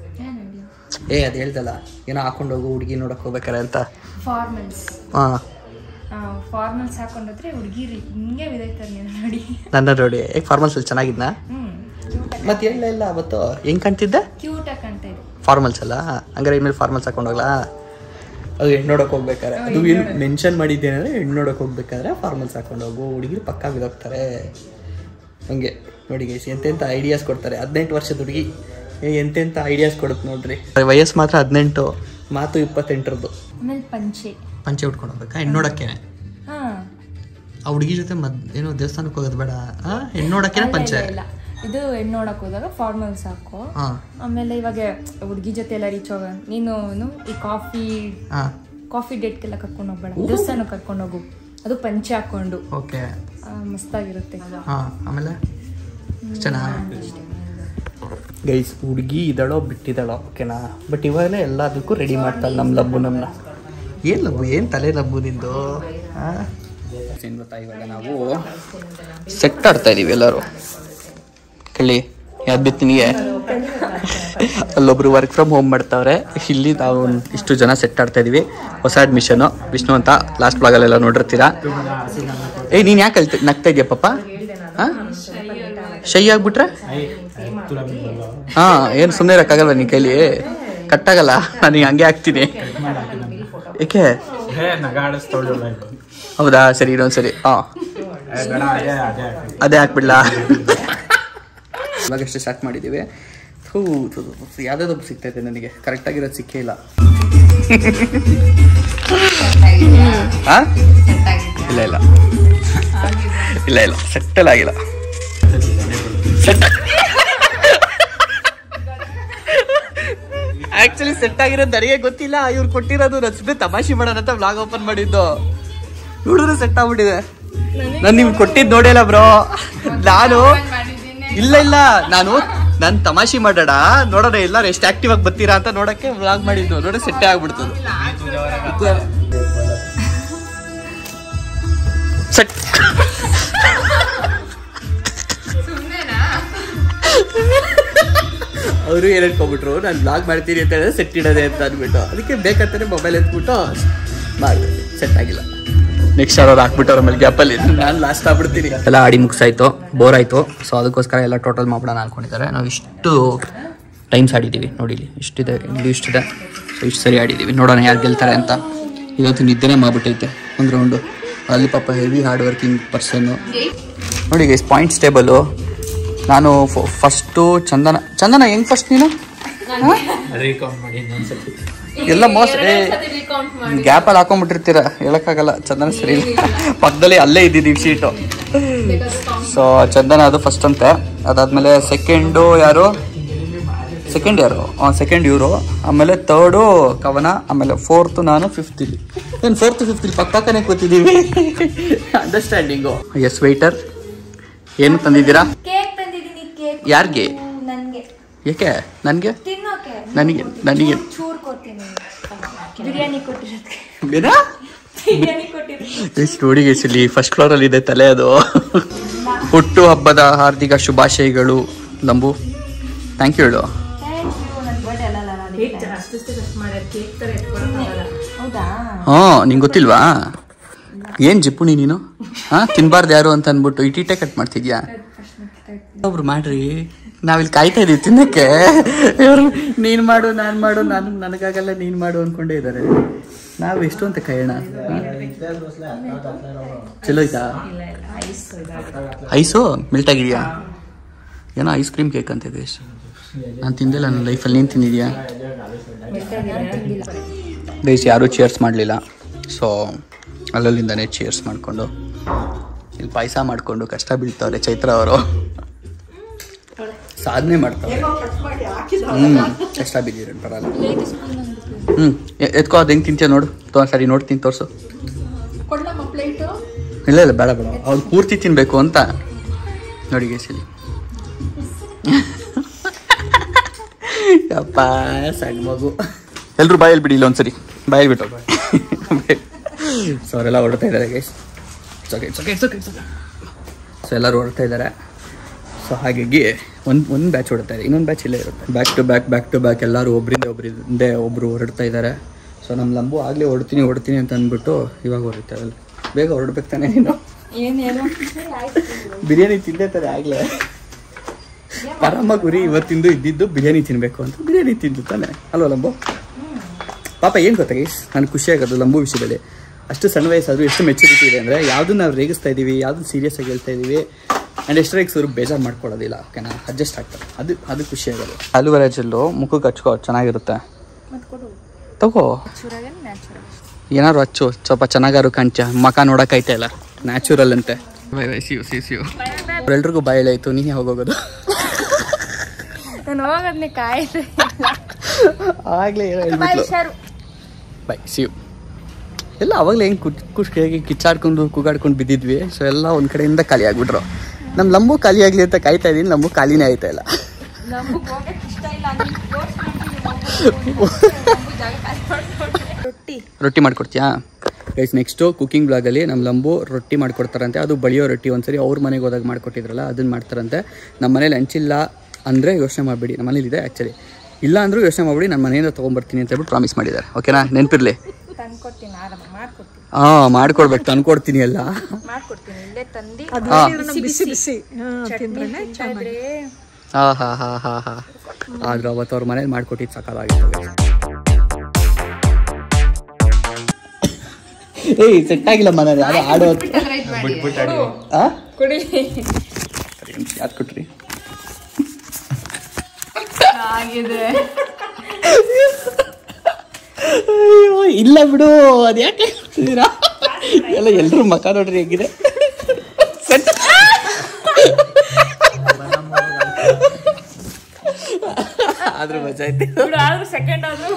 ಏ ಅದು ಹೇಳ್ದಲ್ಲ, ಏನೋ ಹಾಕೊಂಡು ಹೋಗು ಹುಡುಗಿ ನೋಡೋಕೆ ಹೋಗ್ಬೇಕಾರೆ ಅಂತ. ಫಾರ್ಮಲ್ಸ್. ಹಾಂ ಫಾರ್ಮಲ್ಸ್ ಹಾಕೊಂಡೋದ್ರೆ ಹುಡುಗಿರಿ ಹಿಂಗೆ ವಿದೈತಾರೆ ನೀನು ನೋಡಿ. ನನ್ನ ನೋಡಿ ಹೇಗೆ ಫಾರ್ಮಲ್ಸಲ್ಲಿ ಚೆನ್ನಾಗಿದ್ನಾ? ಮತ್ತೆ ಎಲ್ಲ ಇಲ್ಲ ಅವತ್ತು ಹೆಂಗೆ ಕಾಣ್ತಿದ್ದೆ? ಕ್ಯೂಟಾಗಿ ಕಾಣ್ತಾ ಇದೆ ಫಾರ್ಮಲ್ಸ್ ಅಲ್ಲ. ಹಂಗಾರೆ ಇನ್ಮೇಲೆ ಫಾರ್ಮಲ್ಸ್ ಹಾಕೊಂಡೋಗ್ಲಾ? ಅದು ಹೆಣ್ಣು ನೋಡೋಕೆ ಹೋಗ್ಬೇಕಾರೆ ಅದು ಏನು ಮೆನ್ಷನ್ ಮಾಡಿದ್ದೇನೆಂದರೆ ಹೆಣ್ಣು ನೋಡೋಕೆ ಹೋಗ್ಬೇಕಾದ್ರೆ ಫಾರ್ಮಲ್ಸ್ ಹಾಕೊಂಡು ಹೋಗು ಹುಡುಗಿರು ಪಕ್ಕ ಬಿದೋಗ್ತಾರೆ. ಹಂಗೆ ನೋಡಿ ಗೈಸ್, ಎಂತೆಂಥ ಐಡಿಯಾಸ್ ಕೊಡ್ತಾರೆ. ಹದಿನೆಂಟು ವರ್ಷದ ಹುಡುಗಿ ಎಂತೆಂಥ ಐಡಿಯಾಸ್ ಕೊಡುತ್ತೆ ನೋಡ್ರಿ. ವಯಸ್ಸು ಮಾತ್ರ ಹದಿನೆಂಟು, ಮಾತು ಇಪ್ಪತ್ತೆಂಟರದ್ದು. ಆಮೇಲೆ ಪಂಚೆ ಪಂಚೆ ಉಟ್ಕೊಂಡು ಹೋಗ್ಬೇಕಾ ಹೆಣ್ಣು ನೋಡೋಕ್ಕೆ? ಹಾಂ, ಆ ಹುಡುಗಿ ಜೊತೆ ಮದ್ ಏನೋ ದೇವಸ್ಥಾನಕ್ಕೆ ಹೋಗೋದು ಬೇಡ, ಹೆಣ್ಣು ನೋಡೋಕ್ಕೆ ಪಂಚೆ. ಇಲ್ಲ, ಇದು ಹೆಣ್ಣು ನೋಡಕ್ ಹೋದಾಗ ಫಾರ್ಮಲ್ಸ್ ಹಾಕೋ. ಹಾಂ, ಆಮೇಲೆ ಇವಾಗ ಹುಡುಗಿ ಜೊತೆ ಎಲ್ಲ ರೀಚ್ ಹೋಗ ನೀನು ಈ ಕಾಫಿ ಹಾಂ ಕಾಫಿ ಡೇಟ್ಗೆಲ್ಲ ಕರ್ಕೊಂಡು ಹೋಗ್ಬೇಡ, ದೇವಸ್ಥಾನಕ್ಕೆ ಕರ್ಕೊಂಡು ಹೋಗು. ಅದು ಪಂಚೆ ಹಾಕೊಂಡು ಓಕೆ ಮಸ್ತಾಗಿರುತ್ತೆ. ಹಾಂ, ಆಮೇಲೆ ಚೆನ್ನಾಗಿ ಗೈಸ್ ಹುಡುಗಿ ಇದ್ದಾಳೋ ಬಿಟ್ಟಿದ್ದಾಳೋ, ಓಕೆನಾ? ಬಟ್ ಇವಾಗಲೇ ಎಲ್ಲದಕ್ಕೂ ರೆಡಿ ಮಾಡ್ತಾಳೆ ನಮ್ಮ ಲಬ್ಬು. ನಮ್ಮನ್ನ ಏನು ಲಬ್ಬು, ಏನು ತಲೆ ಲಬ್ಬು ನಿಂದು? ಹಾಂ, ಏನು ಗೊತ್ತಾ, ಇವಾಗ ನಾವು ಸೆಟ್ ಆಡ್ತಾ ಇದೀವಿ ಎಲ್ಲರೂ. ಕಳ್ಳಿ ಯಾವ್ದು ಬಿತ್ತು ನಿನಗೆ? ಅಲ್ಲೊಬ್ರು ವರ್ಕ್ ಫ್ರಮ್ ಹೋಮ್ ಮಾಡ್ತಾವ್ರೆ, ಇಲ್ಲಿ ನಾವು ಇಷ್ಟು ಜನ ಸೆಟ್ ಆಡ್ತಾ ಇದೀವಿ. ಹೊಸ ಅಡ್ಮಿಷನು ವಿಷ್ಣು ಅಂತ ಲಾಸ್ಟ್ ಬ್ಲಾಗಲ್ಲೆಲ್ಲ ನೋಡಿರ್ತೀರಾ. ಏಯ್ ನೀನು ಯಾಕೆ ಅಳ್ತ ನಗ್ತಾ ಇದೆಯಾ ಪಾಪ? ಹಾಂ, ಶೈ ಆಗ್ಬಿಟ್ರೆ ಹಾಂ, ಏನು ಸುಮ್ಮನೆ ಇರೋಕ್ಕಾಗಲ್ವ ನಿನ್ನ ಕೈಲಿ? ಕಟ್ಟಾಗಲ್ಲ, ನಾನು ಹಂಗೆ ಹಾಕ್ತೀನಿ. ಏಕೆ? ಹೌದಾ, ಸರಿ ಇನ್ನೊಂದು ಸರಿ. ಹಾಂ, ಅದೇ ಹಾಕ್ಬಿಡ್ಲಾ? ಇವಾಗಷ್ಟೇ ಸ್ಟಾರ್ಟ್ ಮಾಡಿದ್ದೀವಿ. ಹೂ ಯಾವುದಾದ್ರು ಸಿಗ್ತೈತೆ ನನಗೆ, ಕರೆಕ್ಟಾಗಿರೋದು ಸಿಕ್ಕೇ ಇಲ್ಲ. ಹಾಂ ಇಲ್ಲ ಇಲ್ಲ ಇಲ್ಲ ಇಲ್ಲ ಸೆಟ್ಟಲ್ ಆಗಿಲ್ಲ. ಸೆಟ್ ಆಕ್ಚುಲಿ ಸೆಟ್ ಆಗಿರೋದು ನನಗೆ ಗೊತ್ತಿಲ್ಲ. ಇವ್ರು ಕೊಟ್ಟಿರೋದು ರಸ್ಬೆ ತಮಾಷೆ ಮಾಡೋಣ ಅಂತ ವ್ಲಾಗ್ ಓಪನ್ ಮಾಡಿದ್ದು. ನೋಡಿದ್ರೆ ಸೆಟ್ ಆಗ್ಬಿಟ್ಟಿದೆ. ನಾನು ನಿಮ್ಗೆ ಕೊಟ್ಟಿದ್ದು ನೋಡಿಲ್ಲ ಬ್ರೋ. ನಾನು ಇಲ್ಲ ಇಲ್ಲ ನಾನು ನಾನು ತಮಾಷೆ ಮಾಡೋಣ ನೋಡೋಣ ಎಲ್ಲರೂ ಎಷ್ಟು ಆಕ್ಟಿವ್ ಆಗಿ ಬರ್ತೀರಾ ಅಂತ ನೋಡಕ್ಕೆ ವ್ಲಾಗ್ ಮಾಡಿದ್ದು. ನೋಡ್ರೆ ಸೆಟ್ಟೇ ಆಗ್ಬಿಡ್ತದೆ. ಸೆಟ್ ಅವರು ಏನು ಹೇಳ್ಕೊಬಿಟ್ರು, ನಾನು ಬ್ಲಾಗ್ ಮಾಡ್ತೀನಿ ಅಂತ ಹೇಳಿದ್ರೆ ಸೆಟ್ ಇಡೋದೆ ಅಂತ ಅಂದ್ಬಿಟ್ಟು, ಅದಕ್ಕೆ ಬೇಕಂತಾನೆ ಮೊಬೈಲ್ ಎತ್ಬಿಟ್ಟು ಮಾಡಿದೆ. ಸೆಟ್ ಆಗಿಲ್ಲ. ನೆಕ್ಸ್ಟ್ ಅವ್ರು ಹಾಕ್ಬಿಟ್ಟವ್ರ ಮೇಲೆ ಗ್ಯಾಪಲ್ಲಿ ನಾನು ಲಾಸ್ಟ್ ಆಗ್ಬಿಡ್ತೀನಿ. ಎಲ್ಲ ಆಡಿ ಮುಗಿಸಾಯ್ತು, ಬೋರ್ ಆಯಿತು. ಸೊ ಅದಕ್ಕೋಸ್ಕರ ಎಲ್ಲ ಟೋಟಲ್ ಮಾಡ್ಬಿಡೋಣ ಅನ್ಕೊಂಡಿದ್ದಾರೆ. ನಾವು ಇಷ್ಟು ಟೈಮ್ಸ್ ಆಡಿದ್ದೀವಿ ನೋಡಿ, ಇಲ್ಲಿ ಇಷ್ಟಿದೆ, ಇಲ್ಲಿ ಇಷ್ಟಿದೆ. ಸೊ ಇಷ್ಟು ಸರಿ ಆಡಿದ್ದೀವಿ. ನೋಡೋಣ ಯಾರು ಗೆಲ್ತಾರೆ ಅಂತ. ಇವತ್ತು ನಿದ್ದೆನೇ ಮಾಡ್ಬಿಟ್ಟೈತೆ ಒಂದು ರೌಂಡು. ಅಲ್ಲಿ ಪಾಪ ಹೆವಿ ಹಾರ್ಡ್ ವರ್ಕಿಂಗ್ ಪರ್ಸನ್ನು ನೋಡಿ ಗೈಸ್. ಪಾಯಿಂಟ್ಸ್ ಟೇಬಲು ನಾನು ಫಸ್ಟು ಚಂದನ ಚಂದನ ಹೆಂಗ್ ಫಸ್ಟ್ ನೀನು ಎಲ್ಲ ಮೋಸ ಗ್ಯಾಪಲ್ಲಿ ಹಾಕೊಂಡ್ಬಿಟ್ಟಿರ್ತೀರ, ಹೇಳಕ್ಕಾಗಲ್ಲ. ಚಂದನ ಸರಿ ಪಕ್ಕದಲ್ಲಿ ಅಲ್ಲೇ ಇದ್ದಿದ್ದೀವಿ ಸೀಟು. ಸೊ ಚಂದನ ಅದು ಫಸ್ಟ್ ಅಂತೆ. ಅದಾದ್ಮೇಲೆ ಸೆಕೆಂಡು ಯಾರು ಸೆಕೆಂಡ್ ಯಾರು ಹಾಂ ಸೆಕೆಂಡ್ ಇವರು, ಆಮೇಲೆ ತರ್ಡು ಕವನ, ಆಮೇಲೆ ಫೋರ್ತು ನಾನು, ಫಿಫ್ತ್ ಇಲ್ಲಿ. ಏನು ಫೋರ್ತ್ ಫಿಫ್ತ್ ಇಲ್ಲಿ ಪಕ್ಕ ಪಕ್ಕನೇ ಕೂತಿದ್ದೀವಿ. ಅಂಡರ್ಸ್ಟ್ಯಾಂಡಿಂಗು. ಎಸ್ ವೆಯ್ಟರ್ ಏನು ತಂದಿದ್ದೀರಾ? ಯಾರಿಗೆ? ಏಕೆ ನನಗೆ? ನನಗೆ ನನಗೆ ಎಷ್ಟು ನೋಡಿ ಇಲ್ಲಿ ಫಸ್ಟ್ ಫ್ಲೋರಲ್ಲಿ ಇದೆ ತಲೆ. ಅದು ಹುಟ್ಟು ಹಬ್ಬದ ಹಾರ್ದಿಕ ಶುಭಾಶಯಗಳು ಲಂಬು. ಥ್ಯಾಂಕ್ ಯು ಹೇಳು. ಹಾಂ ನಿಂಗೆ ಗೊತ್ತಿಲ್ವಾ ಏನು ಜಿಪ್ಪುಣಿ ನೀನು? ಹಾಂ ತಿನ್ಬಾರ್ದು ಯಾರು ಅಂತ ಅಂದ್ಬಿಟ್ಟು ಇಟೀಟೆ ಕಟ್ ಮಾಡ್ತಿದ್ಯಾ? ಒಬ್ರು ಮಾಡ್ರಿ, ನಾವಿಲ್ಲಿ ಕಾಯ್ತಾ ಇದೀವಿ ತಿನ್ನಕ್ಕೆ. ಇವರು ನೀನು ಮಾಡು ನಾನು ಮಾಡು, ನಾನು ನನಗಾಗಲ್ಲ ನೀನು ಮಾಡು ಅಂದ್ಕೊಂಡೇ ಇದ್ದಾರೆ. ನಾವು ಎಷ್ಟು ಅಂತ ಕಾಯೋಣ. ಚಲೋ ಆಯ್ತಾ? ಐಸು ಮೆಲ್ಟ್ ಆಗಿದೆಯಾ? ಏನೋ ಐಸ್ ಕ್ರೀಮ್ ಕೇಕ್ ಅಂತಿದೆ. ನಾನು ತಿಂದಿಲ್ಲ ನನ್ನ ಲೈಫಲ್ಲಿ. ನೀನು ತಿಂದಿದ್ಯಾ? ಗೈಸ್ ಯಾರೂ ಚೇರ್ಸ್ ಮಾಡಲಿಲ್ಲ. ಸೊ ಅಲ್ಲಲ್ಲಿಂದನೇ ಚೇರ್ಸ್ ಮಾಡಿಕೊಂಡು ಇಲ್ಲಿ ಪಾಯಸ ಮಾಡಿಕೊಂಡು ಕಷ್ಟ ಬೀಳ್ತವ್ರೆ ಚೈತ್ರ ಅವರು. ಸಾಧನೆ ಮಾಡ್ತಾರೆ. ಹ್ಞೂ ಕಷ್ಟ ಬಿದ್ದಿರ ಬರಲ್ಲ. ಹ್ಞೂ ಎತ್ಕೋ ಅದು ಹೆಂಗೆ ತಿಂತೀಯ ನೋಡು. ತೋ ಸರಿ ನೋಡ್ತೀನಿ ತೋರಿಸು. ಇಲ್ಲ ಇಲ್ಲ ಬೇಡ ಬೇಡ, ಅವ್ರು ಪೂರ್ತಿ ತಿನ್ನಬೇಕು ಅಂತ ನೋಡಿ ಗೇಸಲಿ. ಅಪ್ಪ ಸಣ್ಣ ಮಗು. ಎಲ್ಲರೂ ಬಾಯಲ್ಲಿ ಬಿಡಿ, ಇಲ್ಲ ಒಂದ್ಸರಿ ಬಾಯಲ್ಲಿ ಬಿಟ್ಟು. ಸೊ ಅವರೆಲ್ಲ ಹೊರಡ್ತಾ ಇದ್ದಾರೆ ಗೈಸ್. ಸೊ ಎಲ್ಲರೂ ಹೊರಡ್ತಾ ಇದ್ದಾರೆ. ಸೊ ಹಾಗಾಗಿ ಒಂದು ಒಂದು ಬ್ಯಾಚ್ ಹೊರಡ್ತಾ ಇದೆ, ಇನ್ನೊಂದು ಬ್ಯಾಚ್ ಇಲ್ಲೇ ಇರುತ್ತೆ. Back to back back to back ಎಲ್ಲರೂ ಒಬ್ಬರಿಂದ ಒಬ್ಬರಿಂದ ಒಬ್ಬರು ಹೊರಡ್ತಾ ಇದ್ದಾರೆ. ಸೊ ನಮ್ಮ ಲಂಬು ಆಗಲೇ ಹೊಡ್ತೀನಿ ಹೊಡ್ತೀನಿ ಅಂತ ಅಂದ್ಬಿಟ್ಟು ಇವಾಗ ಹೊರಡ್ತಾರೆ. ಬೇಗ ಹೊರಡ್ಬೇಕು ತಾನೆ ನೀನು? ಬಿರಿಯಾನಿ ತಿಂದೇ ತಾನೆ ಆಗಲೇ. ಪರಮ ಗುರಿ ಇವತ್ತಿಂದು ಇದ್ದಿದ್ದು ಬಿರಿಯಾನಿ ತಿನ್ನಬೇಕು ಅಂತ. ಬಿರಿಯಾನಿ ತಿಂದು ತಾನೆ ಅಲ್ವಾ ಲಂಬು? ಪಾಪ ಏನು ಗೊತ್ತಾ ಗೈಸ್, ನನಗೆ ಖುಷಿ ಆಗೋದು ಲಂಬು ವಿಷಯದಲ್ಲಿ. ಅಷ್ಟು ಸಣ್ಣ ವಯಸ್ಸಾದರೂ ಎಷ್ಟು ಮೆಚುರಿಟಿ ಇದೆ ಅಂದರೆ, ಯಾವುದನ್ನು ನಾವು ರೇಗಿಸ್ತಾ ಇದ್ದೀವಿ, ಯಾವುದನ್ನು ಸೀರಿಯಸ್ ಆಗಿ ಹೇಳ್ತಾ ಇದ್ದೀವಿ ಆ್ಯಂಡ್ ಎಷ್ಟು ರೇಗಿಸೋರು ಬೇಜಾರು ಮಾಡ್ಕೊಳ್ಳೋದಿಲ್ಲ. ಓಕೆನಾ? ಅಡ್ಜಸ್ಟ್ ಆಗ್ತಾರೆ. ಅದು ಅದು ಖುಷಿ ಆಗೋದು. ಆಲೂವೆರಾ ಜೆಲ್ಲು ಮುಖಕ್ಕೆ ಹಚ್ಕೋ, ಚೆನ್ನಾಗಿರುತ್ತೆ. ತಗೋ ಏನಾದ್ರು ಹಚ್ಚು, ಸ್ವಲ್ಪ ಚೆನ್ನಾಗಾರು ಕಾಣ್ಚ. ಮಕ ನೋಡೋಕ್ಕಾಯ್ತಾ ಇಲ್ಲ, ನ್ಯಾಚುರಲ್ ಅಂತೆ. Bye bye see you see see you. ಅವರೆಲ್ರಿಗೂ ಬಾಯಲ್ಲಿ ಆಯಿತು, ನೀನೇ ಹೋಗೋದು. ನಾನು ಹೋಗೋದನ್ನೇ ಕಾಯ್ತು ಆಗಲೇ ಹೇಳ್ಬಿಟ್ಲು ಬೈ ಸಿಯು. ಎಲ್ಲ ಅವಾಗಲೇ ಹೆಂಗೆ ಕುಟ್ ಖುಷಿಯಾಗಿ ಕಿಚ್ಚಾಡ್ಕೊಂಡು ಕೂಗಾಡ್ಕೊಂಡು ಬಿದ್ದಿದ್ವಿ. ಸೊ ಎಲ್ಲ ಒಂದು ಕಡೆಯಿಂದ ಖಾಲಿ ಆಗ್ಬಿಟ್ರು. ನಮ್ಮ ಲಂಬು ಖಾಲಿ ಆಗಲಿ ಅಂತ ಕಾಯ್ತಾ ಇದ್ದೀನಿ. ಲಂಬು ಖಾಲಿನೇ ಆಯ್ತಾ ಇಲ್ಲ. ರೊಟ್ಟಿ ಮಾಡ್ಕೊಡ್ತೀಯಾ ಗೈಸ್? ನೆಕ್ಸ್ಟು ಕುಕಿಂಗ್ ಬ್ಲಾಗಲ್ಲಿ ನಮ್ಮ ಲಂಬು ರೊಟ್ಟಿ ಮಾಡ್ಕೊಡ್ತಾರಂತೆ. ಅದು ಬಳಿಯೋ ರೊಟ್ಟಿ. ಒಂದ್ಸರಿ ಅವ್ರ ಮನೆಗೆ ಹೋದಾಗ ಮಾಡ್ಕೊಟ್ಟಿದ್ರಲ್ಲ, ಅದನ್ನು ಮಾಡ್ತಾರಂತೆ. ನಮ್ಮ ಮನೇಲಿ ಹಂಚಿಲ್ಲ ಅಂದರೆ ಯೋಚನೆ ಮಾಡಿಬಿಡಿ. ನಮ್ಮ ಮನೇಲಿ ಇದೆ ಆ್ಯಕ್ಚುಲಿ. ಇಲ್ಲ ಅಂದರೂ ಯೋಚನೆ ಮಾಡಿಬಿಡಿ, ನಾನು ಮನೆಯಿಂದ ತೊಗೊಂಬರ್ತೀನಿ ಅಂತ ಹೇಳ್ಬಿಟ್ಟು ಪ್ರಾಮಿಸ್ ಮಾಡಿದ್ದಾರೆ. ಓಕೆನಾ? ನೆನಪಿರಲಿ. ಹಾಂ ಮಾಡ್ಕೊಡ್ಬೇಕು, ತಂದ್ಕೊಡ್ತೀನಿ ಎಲ್ಲ. ಹಾಂ ಹಾಂ ಹಾಂ ಹಾಂ ಹಾಂ ಆದ್ರೆ ಅವತ್ತು ಅವ್ರ ಮನೇಲಿ ಮಾಡ್ಕೊಟ್ಟಿದ್ದು ಸಕಾಲಾಗಿತ್ತು. ಏಯ್ ಸೆಟ್ ಆಗಿಲ್ಲ ಮನೇಲಿ ಯಾರು ಆಡೋ ಯಾರು ಕೊಟ್ರಿ? ಆಗಿದೆ. ಅಯ್ಯೋ ಇಲ್ಲ ಬಿಡು, ಅದು ಯಾಕೆ ಹೇಳ್ತಿದ್ದೀರಾ? ಎಲ್ಲ ಎಲ್ಲರೂ ಮಕ ನೋಡ್ರಿ ಹೇಗಿದೆ. ಆದ್ರೂ ಮಜಾ ಐತಿ. ಆದ್ರೂ ಸೆಕೆಂಡ್ ಆದ್ರೂ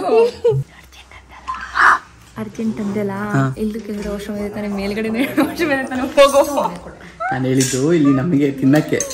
ಅರ್ಜೆಂಟ್ ಅಂದೆಲ್ಲ ಇಲ್ಲಿ ಕೆಲವರು ವಾಶ್ರೂಮ್ ಇದೆ ತಾನೆ, ಮೇಲ್ಗಡೆ ವಾಶ್ರೂಮ್ ಇದೆ ತಾನೆ, ಹೋಗೋ. ನಾನು ಹೇಳಿದ್ದು ಇಲ್ಲಿ ನಮಗೆ ತಿನ್ನಕ್ಕೆ